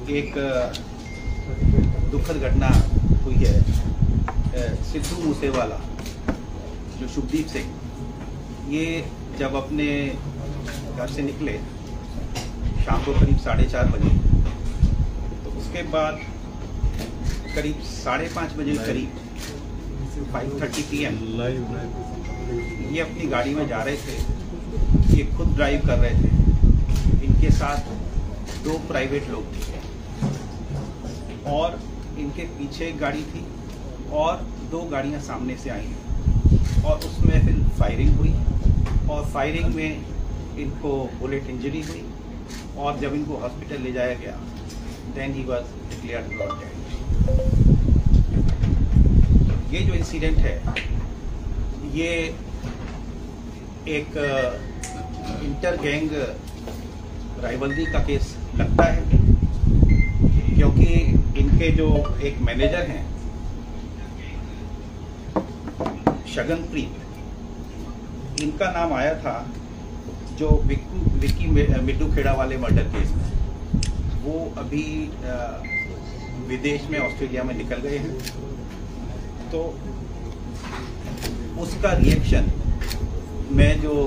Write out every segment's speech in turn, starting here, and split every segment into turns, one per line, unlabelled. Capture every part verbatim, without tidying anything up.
एक दुखद घटना हुई है। सिद्धू मूसेवाला जो शुभदीप सिंह, ये जब अपने घर से निकले शाम को करीब साढ़े चार बजे, तो उसके बाद करीब साढ़े पाँच बजे करीब फाइव थर्टी पी एम ये अपनी गाड़ी में जा रहे थे। ये खुद ड्राइव कर रहे थे, इनके साथ दो प्राइवेट लोग थे और इनके पीछे एक गाड़ी थी और दो गाड़ियां सामने से आई और उसमें फिर फायरिंग हुई और फायरिंग में इनको बुलेट इंजरी हुई और जब इनको हॉस्पिटल ले जाया गया then he was declared brought dead. ये जो इंसिडेंट है ये एक इंटर गैंग राइवलरी का केस लगता है, क्योंकि इनके जो एक मैनेजर हैं शगनप्रीत, इनका नाम आया था जो विक्की विक्की मिड्डू खेड़ा वाले मर्डर केस में। वो अभी विदेश में ऑस्ट्रेलिया में निकल गए हैं, तो उसका रिएक्शन मैं जो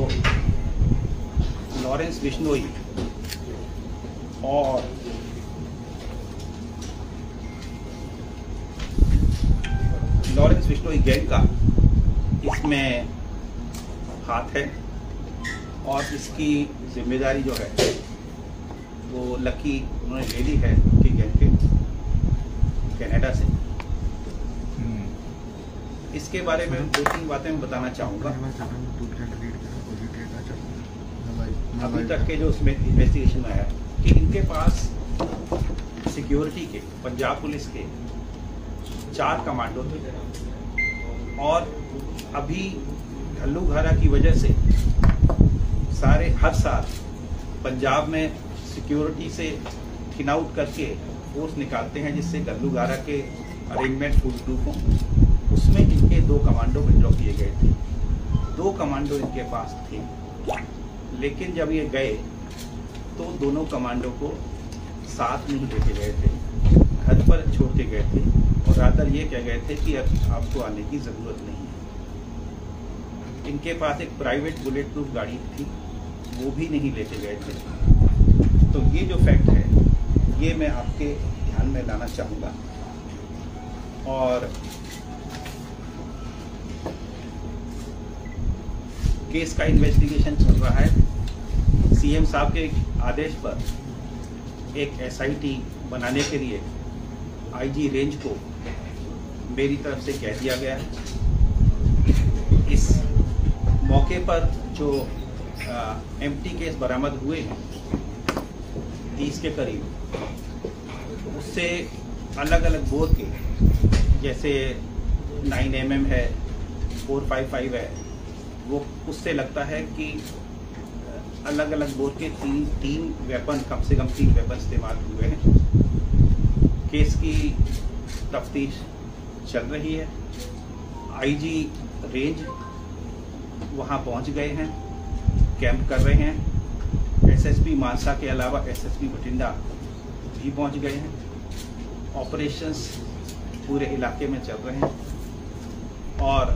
लॉरेंस बिश्नोई और लॉरेंस बिश्नोई गैंग का इसमें हाथ है और इसकी जिम्मेदारी जो है वो लकी उन्होंने ले ली है कि गैंग के कनाडा से। इसके बारे में दो तीन बातें मैं बताना चाहूँगा। अभी तक के जो उसमें इन्वेस्टिगेशन में आया कि इनके पास सिक्योरिटी के, पंजाब पुलिस के चार कमांडो थे और अभी घल्लू घारा की वजह से सारे हर साल पंजाब में सिक्योरिटी से थिन आउट करके फोर्स निकालते हैं जिससे घल्लू घारा के अरेंजमेंट फुल प्रूफ हों। उसमें इनके दो कमांडो विड्रॉ किए गए थे, दो कमांडो इनके पास थे, लेकिन जब ये गए तो दोनों कमांडो को साथ नहीं लेके गए थे, घर पर छोड़ के गए थे और रादर ये कह गए थे कि अब आपको आने की ज़रूरत नहीं है। इनके पास एक प्राइवेट बुलेट प्रूफ गाड़ी थी, वो भी नहीं लेके गए थे। तो ये जो फैक्ट है ये मैं आपके ध्यान में लाना चाहूँगा। और केस का इन्वेस्टिगेशन चल रहा है। सीएम साहब के आदेश पर एक एसआईटी बनाने के लिए आईजी रेंज को मेरी तरफ से कह दिया गया है। इस मौके पर जो एम्प्टी केस बरामद हुए हैं तीस के करीब, उससे अलग अलग बोर के, जैसे नाइन एम एम है, फोर फाइव फाइव है, वो उससे लगता है कि अलग अलग बोर के तीन तीन वेपन, कम से कम तीन वेपन इस्तेमाल हुए हैं। केस की तफ्तीश चल रही है। आईजी रेंज वहां पहुंच गए हैं, कैंप कर रहे हैं। एसएसपी मानसा के अलावा एसएसपी बठिंडा भी पहुंच गए हैं। ऑपरेशंस पूरे इलाके में चल रहे हैं और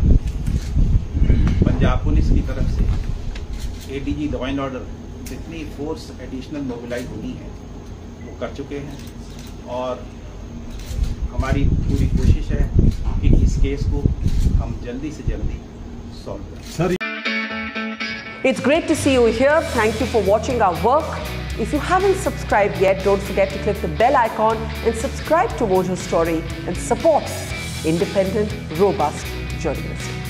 पंजाब पुलिस की तरफ से एडीजी लॉ एंड ऑर्डर जितनी फोर्स एडिशनल मोबिलाइज होनी है वो कर चुके हैं और हमारी पूरी कोशिश है कि इस केस को हम जल्दी से जल्दी सॉल्व करें।
It's great to see you here. Thank you for watching our work. If you haven't subscribed yet, don't forget to click the bell icon and subscribe to Mojo Story and support independent, robust journalism.